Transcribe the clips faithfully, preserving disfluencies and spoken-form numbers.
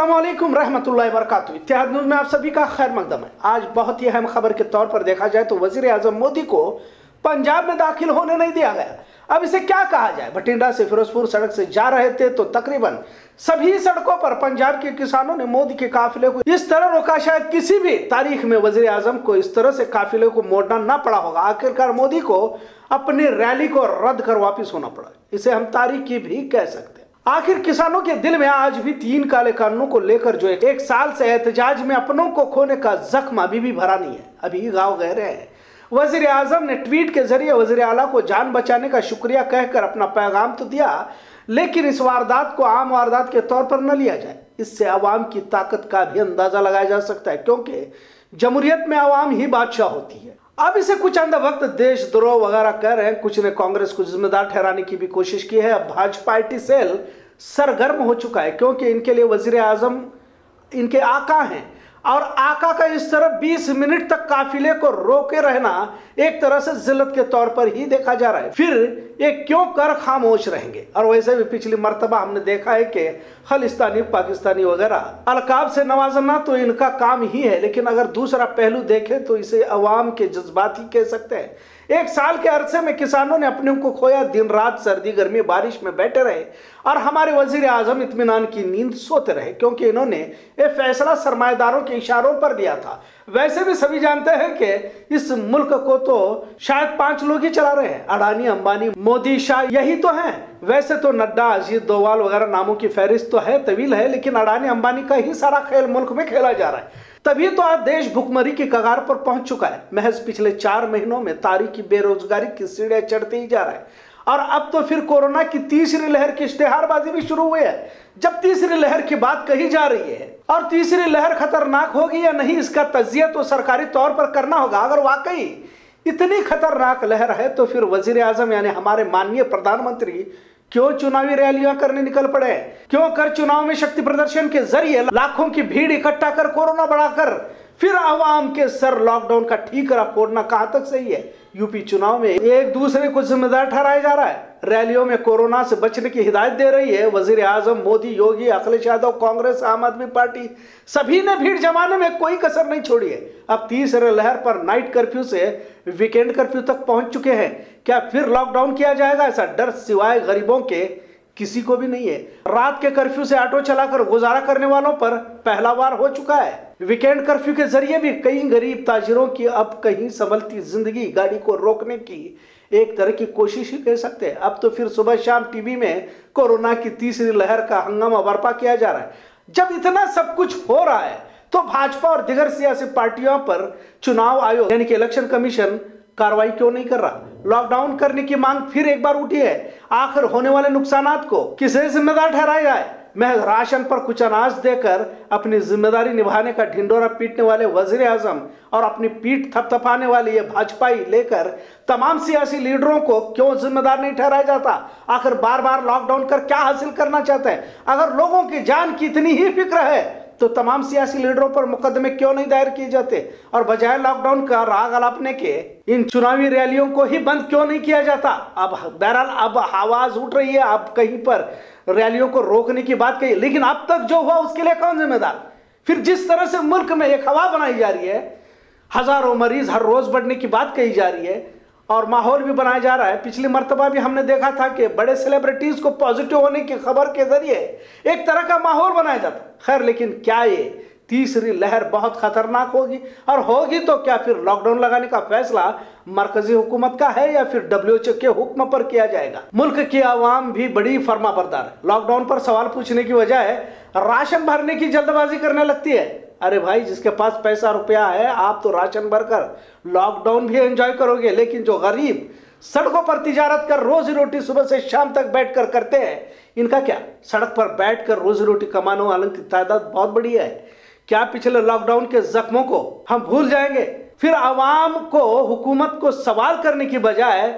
अस्सलामुअलैकुम रहमतुल्लाहि वबरकातुहू। इत्तेहाद न्यूज़ में आप सभी का खैर मकदम है। आज बहुत ही अहम खबर के तौर पर देखा जाए तो वजीर आजम मोदी को पंजाब में दाखिल होने नहीं दिया गया। अब इसे क्या कहा जाए। बठिंडा से फिरोजपुर सड़क से जा रहे थे तो तकरीबन सभी सड़कों पर पंजाब के किसानों ने मोदी के काफिले को इस तरह रोका, शायद किसी भी तारीख में वजीर आजम को इस तरह से काफिले को मोड़ना ना पड़ा होगा। आखिरकार मोदी को अपनी रैली को रद्द कर वापिस होना पड़ा। इसे हम तारीखी भी कह सकते हैं। आखिर किसानों के दिल में आज भी तीन काले कानूनों को लेकर जो एक साल से एहतजाज में अपनों को खोने का जख्म अभी भी भरा नहीं है, अभी गाँव गहरे हैं। वजीर आजम ने ट्वीट के जरिए वजीर आला को जान बचाने का शुक्रिया कहकर अपना पैगाम तो दिया, लेकिन इस वारदात को आम वारदात के तौर पर न लिया जाए। इससे अवाम की ताकत का भी अंदाजा लगाया जा सकता है, क्योंकि जमहूरियत में अवाम ही बादशाह होती है। अब इसे कुछ अंधभक्त देशद्रोह वगैरह कह रहे हैं, कुछ ने कांग्रेस को जिम्मेदार ठहराने की भी कोशिश की है। अब भाजपा पार्टी सेल सरगर्म हो चुका है, क्योंकि इनके लिए वजीर आजम इनके आका हैं और आका का इस तरह बीस मिनट तक काफिले को रोके रहना एक तरह से जिल्लत के तौर पर ही देखा जा रहा है। फिर ये क्यों कर खामोश रहेंगे। और वैसे भी पिछली मर्तबा हमने देखा है कि खालिस्तानी पाकिस्तानी वगैरह अलकाब से नवाजना तो इनका काम ही है, लेकिन अगर दूसरा पहलू देखें तो इसे अवाम के जज्बात ही कह सकते हैं। एक साल के अरसे में किसानों ने अपने को खोया, दिन रात सर्दी गर्मी बारिश में बैठे रहे और हमारे वजीर आजम इत्मीनान की नींद सोते रहे, क्योंकि इन्होंने ये फैसला सरमाएदारों के इशारों पर दिया था। वैसे भी सभी जानते हैं कि इस मुल्क को तो शायद पांच लोग ही चला रहे हैं, अडानी अंबानी मोदी शाह यही तो हैं। वैसे तो नड्डा अजीत डोवाल वगैरह नामों की फहरिस्त तो है, तवील है, लेकिन अडानी अंबानी का ही सारा खेल मुल्क में खेला जा रहा है। तभी तो आज देश भुखमरी की कगार पर पहुंच चुका है। महज पिछले चार महीनों में तारीखी बेरोजगारी की सीढ़ियां चढ़ते ही जा रहा है और अब तो फिर कोरोना की तीसरी लहर की इश्तेहारबाजी भी शुरू हुई है। जब तीसरी लहर की बात कही जा रही है और तीसरी लहर खतरनाक होगी या नहीं, इसका तज्जिया तो सरकारी तौर पर करना होगा। अगर वाकई इतनी खतरनाक लहर है तो फिर वजीर आजम यानी हमारे माननीय प्रधानमंत्री क्यों चुनावी रैलियां करने निकल पड़े? क्यों कर चुनाव में शक्ति प्रदर्शन के जरिए लाखों की भीड़ इकट्ठा कर कोरोना बढ़ाकर फिर आवाम के सर लॉकडाउन का ठीकरा फोड़ना कहां तक सही है? यूपी चुनाव में एक दूसरे को जिम्मेदार ठहराया जा रहा है। रैलियों में कोरोना से बचने की हिदायत दे रही है वजीर आजम मोदी, योगी, अखिलेश यादव, कांग्रेस, आम आदमी पार्टी, सभी ने भीड़ जमाने में कोई कसर नहीं छोड़ी है। अब तीसरे लहर पर नाइट कर्फ्यू से वीकेंड कर्फ्यू तक पहुंच चुके हैं। क्या फिर लॉकडाउन किया जाएगा? ऐसा डर सिवाय गरीबों के किसी को भी नहीं है। रात के कर्फ्यू से ऑटो चलाकर गुजारा करने वालों पर पहला वार हो चुका है। वीकेंड कर्फ्यू के जरिए भी कई गरीब ताजिरों की अब कहीं संभलती जिंदगी गाड़ी को रोकने की एक तरह की कोशिश ही कह सकते हैं। अब तो फिर सुबह शाम टीवी में कोरोना की तीसरी लहर का हंगामा बर्पा किया जा रहा है। जब इतना सब कुछ हो रहा है तो भाजपा और दिगर सियासी पार्टियों पर चुनाव आयोग यानी कि इलेक्शन कमीशन कार्रवाई क्यों नहीं कर रहा? लॉकडाउन करने की मांग फिर एक बार उठी है। आखिर होने वाले नुकसानात को किसे जिम्मेदार ठहराया जाए? महज राशन पर कुछ अनाज देकर अपनी जिम्मेदारी निभाने का ढिंडोरा पीटने वाले वजीर आजम और अपनी पीठ थपथपाने वाले ये भाजपाई लेकर तमाम सियासी लीडरों को क्यों जिम्मेदार नहीं ठहराया जाता? आखिर बार बार लॉकडाउन कर क्या हासिल करना चाहते हैं? अगर लोगों की जान की इतनी ही फिक्र है तो तमाम सियासी लीडरों पर मुकदमे क्यों नहीं दायर किए जाते और बजाय लॉकडाउन का राग अलापने के इन चुनावी रैलियों को ही बंद क्यों नहीं किया जाता? अब बहरहाल अब आवाज उठ रही है, अब कहीं पर रैलियों को रोकने की बात कही, लेकिन अब तक जो हुआ उसके लिए कौन जिम्मेदार? फिर जिस तरह से मुल्क में एक हवा बनाई जा रही है, हजारों मरीज हर रोज बढ़ने की बात कही जा रही है और माहौल भी बनाया जा रहा है। पिछली मर्तबा भी हमने देखा था कि बड़े सेलिब्रिटीज को पॉजिटिव होने की खबर के जरिए एक तरह का माहौल बनाया जाता। खैर, लेकिन क्या ये तीसरी लहर बहुत खतरनाक होगी? और होगी तो क्या फिर लॉकडाउन लगाने का फैसला मरकजी हुकूमत का है या फिर डब्ल्यूएचओ के हुक्म पर किया जाएगा? मुल्क की आवाम भी बड़ी फरमाबरदार है। लॉकडाउन पर सवाल पूछने की बजाय राशन भरने की जल्दबाजी करने लगती है। अरे भाई, जिसके पास पैसा रुपया है आप तो राशन भरकर लॉकडाउन भी एंजॉय करोगे, लेकिन जो गरीब सड़कों पर तिजारत कर रोजी रोटी सुबह से शाम तक बैठकर करते हैं, इनका क्या? सड़क पर बैठकर रोजी रोटी कमाने वालों की तादाद बहुत बड़ी है। क्या पिछले लॉकडाउन के जख्मों को हम भूल जाएंगे? फिर आवाम को हुकूमत को सवाल करने की बजाय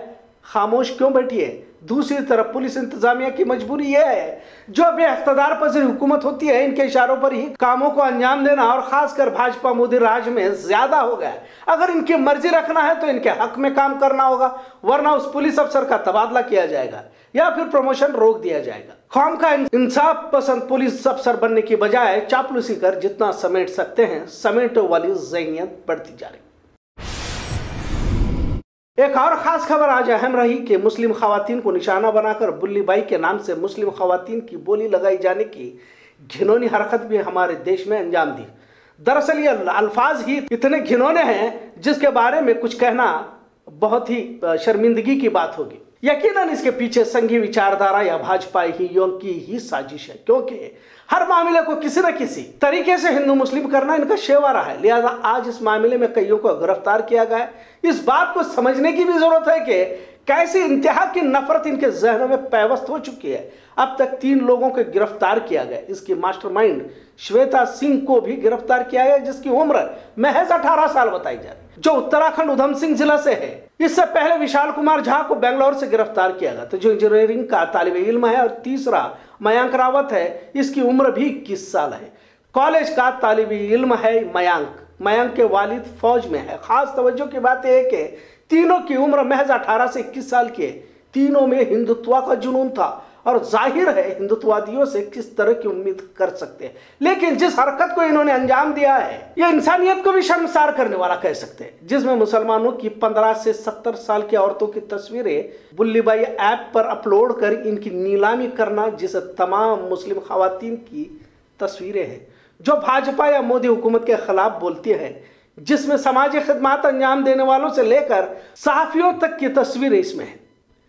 खामोश क्यों बैठी है? दूसरी तरफ पुलिस इंतजामिया की मजबूरी यह है, जो बेइख्तियार पसंद हुकूमत होती है, इनके इशारों पर ही कामों को अंजाम देना और खासकर भाजपा मोदी राज में ज्यादा हो गया है। अगर इनकी मर्जी रखना है तो इनके हक में काम करना होगा, वरना उस पुलिस अफसर का तबादला किया जाएगा या फिर प्रमोशन रोक दिया जाएगा। कौम का इंसाफ पसंद पुलिस अफसर बनने की बजाय चापलूसी कर जितना समेट सकते हैं समेटने वाली ज़हनियत बढ़ती जा रही। एक और खास खबर आज अहम रही कि मुस्लिम खवातीन को निशाना बनाकर बुल्ली बाई के नाम से मुस्लिम खवातीन की बोली लगाई जाने की घिनौनी हरकत भी हमारे देश में अंजाम दी। दरअसल ये अल्फाज ही इतने घिनौने हैं जिसके बारे में कुछ कहना बहुत ही शर्मिंदगी की बात होगी। यकीनन इसके पीछे संघी विचारधारा या भाजपा ही की ही साजिश है, क्योंकि हर मामले को किसी न किसी तरीके से हिंदू मुस्लिम करना इनका शेवारा है। लिहाजा आज इस मामले में कईयों को गिरफ्तार किया गया है। इस बात को समझने की भी जरूरत है कि कैसी इंतहा की नफरत इनके जहनों में पैवस्त हो चुकी है। अब तक तीन लोगों को गिरफ्तार किया गया। इसकी मास्टरमाइंड श्वेता सिंह को भी गिरफ्तार किया गया, जिसकी उम्र महज अठारह साल बताई जा रही, जो उत्तराखंड उधम सिंह जिला से है। इससे पहले विशाल कुमार झा को बेंगलोर से गिरफ्तार किया गया था, जो इंजीनियरिंग का तालिब इल्म है। और तीसरा मयांक रावत है, इसकी उम्र भी इक्कीस साल है, कॉलेज का तालिब इल्म है मयांक। मयांक के वालिद फौज में है। खास तवज्जो की बात यह है कि तीनों की उम्र महज अठारह से इक्कीस साल की है। तीनों में हिंदुत्व का जुनून था और जाहिर है हिंदुत्ववादियों से किस तरह की उम्मीद कर सकते हैं। लेकिन जिस हरकत को इन्होंने अंजाम दिया है, यह इंसानियत को भी शर्मसार करने वाला कह सकते हैं, जिसमें मुसलमानों की पंद्रह से सत्तर साल की औरतों की तस्वीरें बुल्लीबाई ऐप पर अपलोड कर इनकी नीलामी करना, जिसे तमाम मुस्लिम खवातीन की तस्वीरें हैं जो भाजपा या मोदी हुकूमत के खिलाफ बोलती है, जिसमें समाजी खिदमत अंजाम देने वालों से लेकर सहाफियों तक की तस्वीरें इसमें है।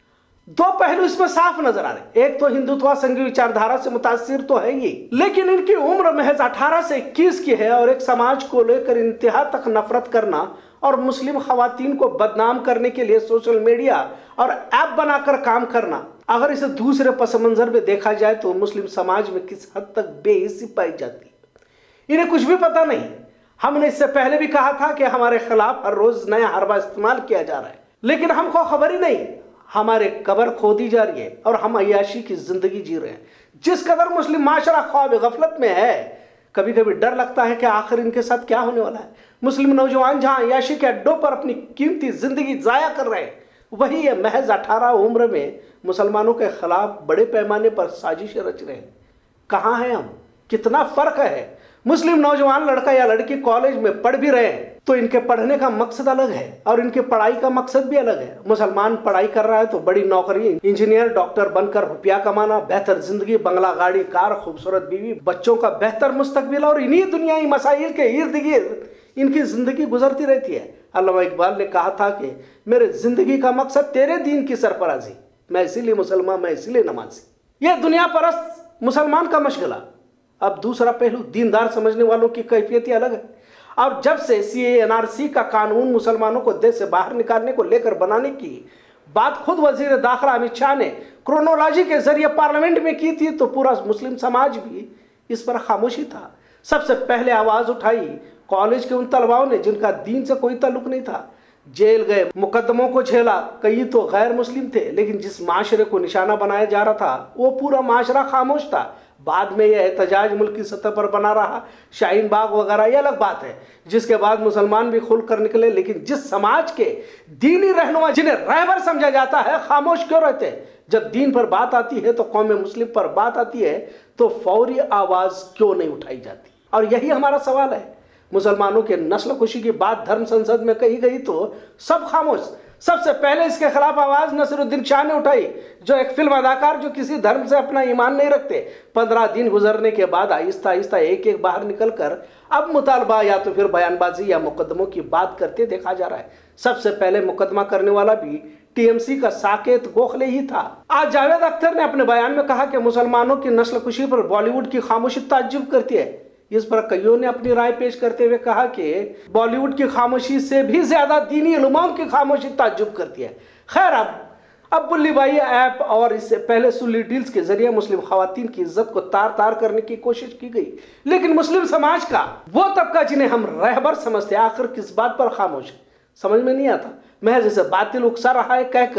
दो पहलू इसमें साफ नजर आ रहे। एक तो हिंदुत्व संघी विचारधारा से मुतासिर तो है ही, लेकिन इनकी उम्र महज अठारह से इक्कीस की है और एक समाज को लेकर इंतहा तक नफरत करना और मुस्लिम खवातीन को बदनाम करने के लिए सोशल मीडिया और ऐप बनाकर काम करना, अगर इसे दूसरे पस मंजर में देखा जाए तो मुस्लिम समाज में किस हद तक बेहिस्सी पाई जाती है, इन्हें कुछ भी पता नहीं। हमने इससे पहले भी कहा था कि हमारे खिलाफ हर रोज नया हरबा इस्तेमाल किया जा रहा है, लेकिन हमको खबर ही नहीं। हमारे कब्र खोदी जा रही है और हम अय्याशी की जिंदगी जी रहे हैं। जिस कदर मुस्लिम माशरा ख्वाब गफलत में है, कभी कभी डर लगता है कि आखिर इनके साथ क्या होने वाला है। मुस्लिम नौजवान जहां अय्याशी के अड्डों पर अपनी कीमती जिंदगी जाया कर रहे हैं, वही ये महज अठारह उम्र में मुसलमानों के खिलाफ बड़े पैमाने पर साजिशें रच रहे हैं। कहाँ हैं हम? कितना फर्क है। मुस्लिम नौजवान लड़का या लड़की कॉलेज में पढ़ भी रहे हैं तो इनके पढ़ने का मकसद अलग है और इनके पढ़ाई का मकसद भी अलग है। मुसलमान पढ़ाई कर रहा है तो बड़ी नौकरी, इंजीनियर डॉक्टर बनकर रुपया कमाना, बेहतर जिंदगी, बंगला गाड़ी कार, खूबसूरत बीवी, बच्चों का बेहतर मुस्तकबिल, और इन्हीं दुनियाई मसाइल के इर्द गिर्द इनकी जिंदगी गुजरती रहती है। अल्लामा इकबाल ने कहा था कि मेरे जिंदगी का मकसद तेरे दीन की सरफराजी, मैं इसीलिए मुसलमान, मैं इसीलिए नमाजी। यह दुनिया परस्त मुसलमान का मशगला। अब दूसरा पहलू, दीनदार समझने वालों की कैफियत ही अलग है। और जब से सी ए एन आर सी का कानून मुसलमानों को देश से बाहर निकालने को लेकर बनाने की बात खुद वजीर दाखिला अमित शाह ने क्रोनोलॉजी के जरिए पार्लियामेंट में की थी, तो पूरा मुस्लिम समाज भी इस पर खामोशी था। सबसे पहले आवाज उठाई कॉलेज के उन तलबाओं ने जिनका दीन से कोई ताल्लुक नहीं था। जेल गए, मुकदमों को झेला, कई तो गैर मुस्लिम थे, लेकिन जिस माशरे को निशाना बनाया जा रहा था वो पूरा माशरा खामोश था। बाद में यह एहतजाज मुल्क की सतह पर बना रहा, शाहीन बाग वगैरह, यह अलग बात है, जिसके बाद मुसलमान भी खुल कर निकले। लेकिन जिस समाज के दीनी रहनुमा जिन्हें रहबर समझा जाता है, खामोश क्यों रहते? जब दीन पर बात आती है तो कौम मुस्लिम पर बात आती है तो फौरी आवाज क्यों नहीं उठाई जाती? और यही हमारा सवाल है। मुसलमानों के नस्ल खुशी की बात धर्म संसद में कही गई तो सब खामोश। सबसे पहले इसके खिलाफ आवाज नसीरुद्दीन शाह ने उठाई, जो एक फिल्म अदाकार जो किसी धर्म से अपना ईमान नहीं रखते। पंद्रह दिन गुजरने के बाद आहिस्ता आहिस्ता एक एक बाहर निकलकर अब मुतालबा या तो फिर बयानबाजी या मुकदमों की बात करते देखा जा रहा है। सबसे पहले मुकदमा करने वाला भी टी एम सी का साकेत गोखले ही था। आज जावेद अख्तर ने अपने बयान में कहा कि मुसलमानों की नस्ल खुशी पर बॉलीवुड की खामोशी ताज्जुब करती है। इस पर कईयों ने अपनी राय पेश करते हुए कहा कि बॉलीवुड की खामोशी से भी ज्यादा दीनी उलमाओं की खामोशी ताज्जुब करती है। खैर, अब अब बुल्ली बाई ऐप और इससे पहले सुल्ली डील्स के जरिए मुस्लिम खवातीन की इज्जत को तार तार करने की कोशिश की गई, लेकिन मुस्लिम समाज का वो तबका जिन्हें हम रहबर समझते आखिर किस बात पर खामोश है, समझ में नहीं आता। महज इसे बातिल उकसा रहा है कहकर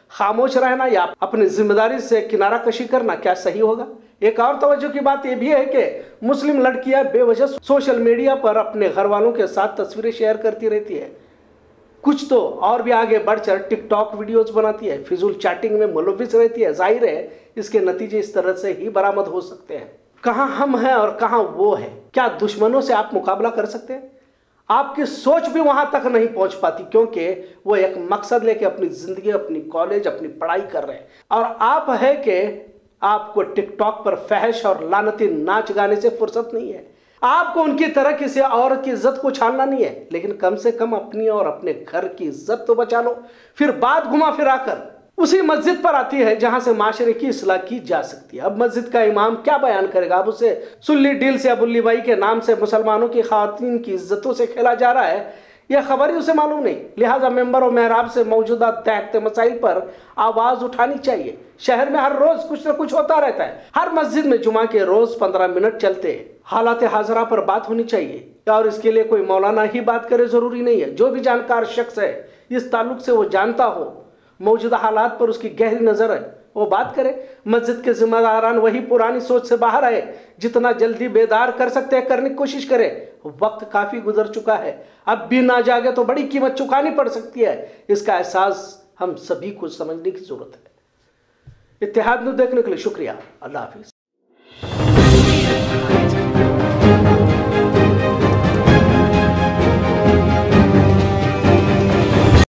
खामोश रहना या अपनी जिम्मेदारी से किनारा कशी करना क्या सही होगा? एक और तवज्जो की बात यह भी है कि मुस्लिम लड़कियां बेवजह सोशल मीडिया पर अपने घर वालों के साथ तस्वीरें शेयर करती रहती है। कुछ तो और भी आगे बढ़कर टिकटॉक वीडियोस बनाती है, फिजूल चैटिंग में मुलविस रहती है। जाहिर है इसके नतीजे इस तरह से ही बरामद हो सकते हैं। कहां हम हैं और कहां वो है। क्या दुश्मनों से आप मुकाबला कर सकते हैं? आपकी सोच भी वहां तक नहीं पहुंच पाती, क्योंकि वो एक मकसद लेके अपनी जिंदगी, अपनी कॉलेज, अपनी पढ़ाई कर रहे हैं, और आप है कि आपको टिकटॉक पर फहश और लानती नाच गाने से फुर्सत नहीं है। आपको उनकी तरह किसी औरत की इज्जत को छानना नहीं है, लेकिन कम से कम अपनी और अपने घर की इज्जत तो बचा लो। फिर बात घुमा फिरा कर उसी मस्जिद पर आती है जहां से माशरे की इस्लाह की जा सकती है। अब मस्जिद का इमाम क्या बयान करेगा? अब उसे सुल्ली डील से अबुल्ली बाई के नाम से मुसलमानों की खातन की इज्जतों से खेला जा रहा है, यह खबर ही उसे मालूम नहीं। लिहाजा मेंबर और मेहराब से मौजूदा तहत मसाइल पर आवाज उठानी चाहिए। शहर में हर रोज कुछ न कुछ होता रहता है। हर मस्जिद में जुमा के रोज पंद्रह मिनट चलते हैं। हालात हाजरा पर बात होनी चाहिए, और इसके लिए कोई मौलाना ही बात करे जरूरी नहीं है। जो भी जानकार शख्स है इस ताल्लुक से, वो जानता हो, मौजूदा हालात पर उसकी गहरी नजर है, वो बात करे। मस्जिद के जिम्मेदारान वही पुरानी सोच से बाहर आए, जितना जल्दी बेदार कर सकते हैं करने की कोशिश करे। वक्त काफी गुजर चुका है, अब भी ना जागे तो बड़ी कीमत चुकानी पड़ सकती है। इसका एहसास हम सभी को समझने की जरूरत है। इत्तेहाद न्यूज़ देखने के लिए शुक्रिया। अल्लाह हाफिज।